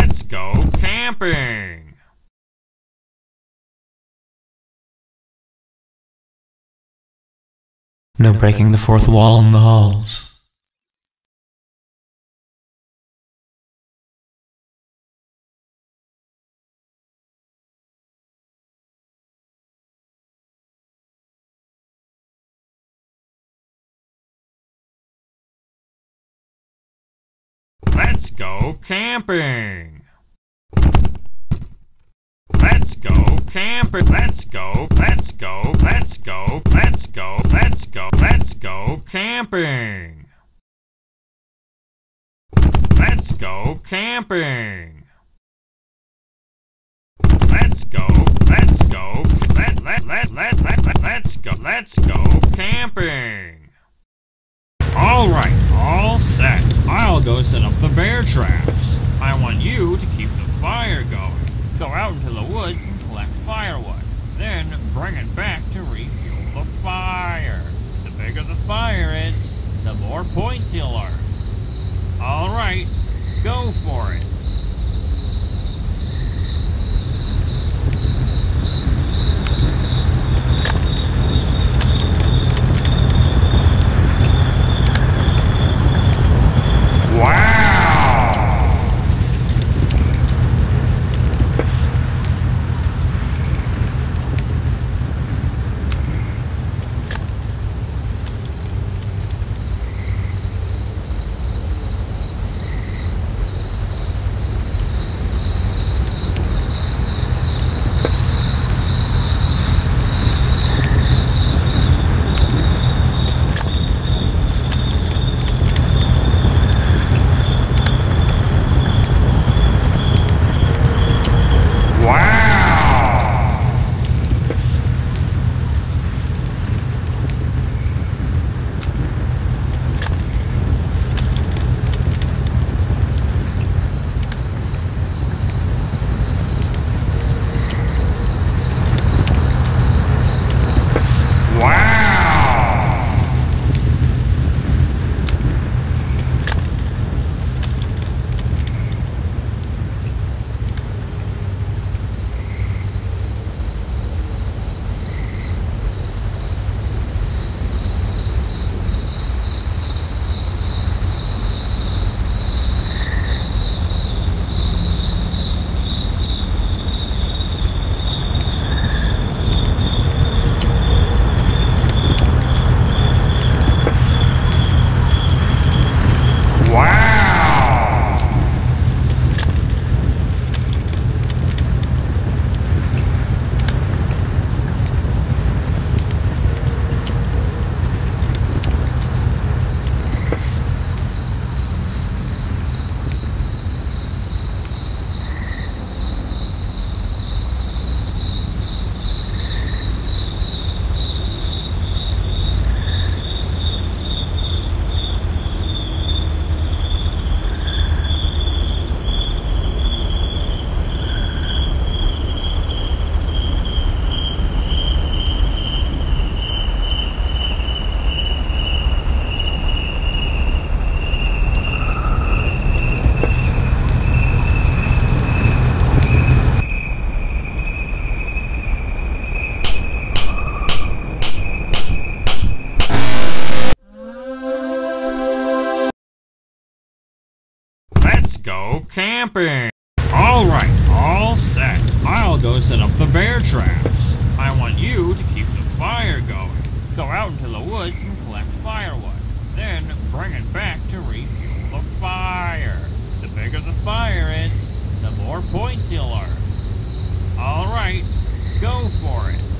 Let's go camping! No breaking the fourth wall in the halls. Let's go camping! Let's go camping! Let's go camping! Let's go camping! Let's go camping! Alright, all set. I'll go set up the bear traps. I want you to keep the fire going. Go out into the woods and collect firewood. Then bring it back to refuel the fire. The bigger the fire is, the more points you'll earn. Alright, go for it. Go camping! Alright, all set. I'll go set up the bear traps. I want you to keep the fire going. Go out into the woods and collect firewood. Then bring it back to refuel the fire. The bigger the fire is, the more points you'll earn. Alright, go for it.